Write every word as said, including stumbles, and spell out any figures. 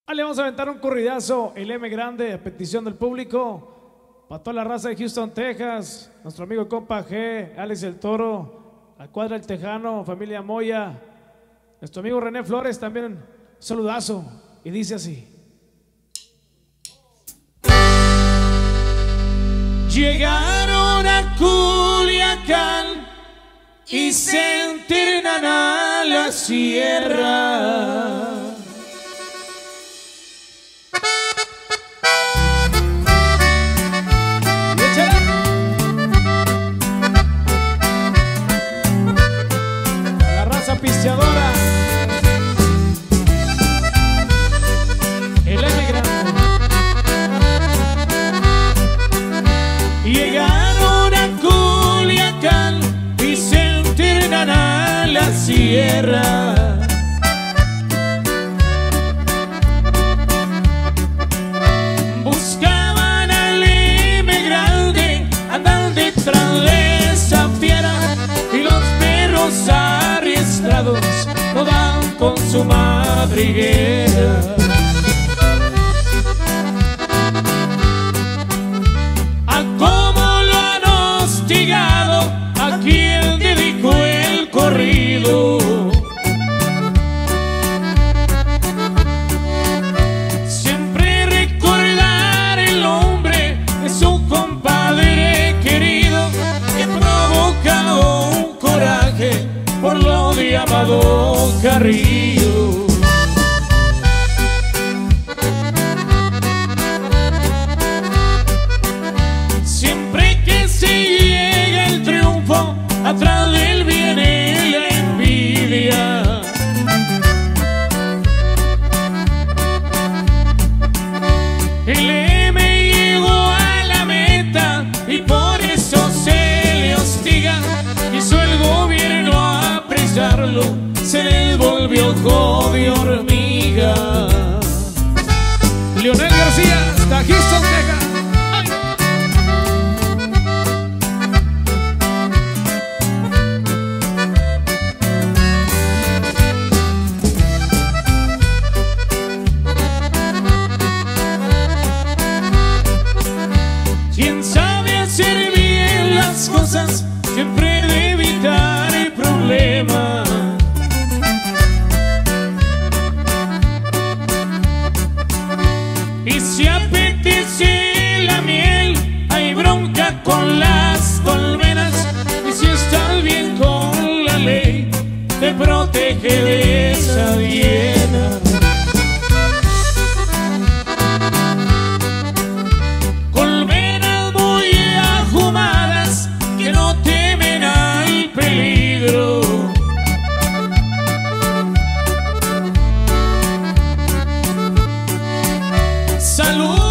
Ah, le vamos a aventar un corridazo, el M grande, a petición del público, para toda la raza de Houston, Texas, nuestro amigo compa G, Alex el Toro, la cuadra El Tejano, familia Moya, nuestro amigo René Flores también, saludazo, y dice así. Llegaron a Culiacán y se internan a la sierra. La raza pisteadora, el M grande. Llegaron a Culiacán y se internan a la sierra. Buscaban al M grande, andan detrás de esa fiera, y los perros arrestados no dan con su madriguera. ¿A quién dedicó el corrido? Siempre recordar el nombre de su compadre querido, que provoca un coraje por lo de Amado Carrillo. Siempre que se llega el triunfo, atrás de él viene la envidia. El M llegó a la meta y por eso se le hostiga. Quiso el gobierno apresarlo, se le volvió ojo de hormiga. Leonel García, hasta Houston, Texas. Quien sabe hacer bien las cosas siempre debe evitar el problema. Y si apetece la miel, hay bronca con las colmenas. Y si estás bien con la ley, te protege de esa hiena. Colmenas muy ahumadas que no temen al peligro. Salud.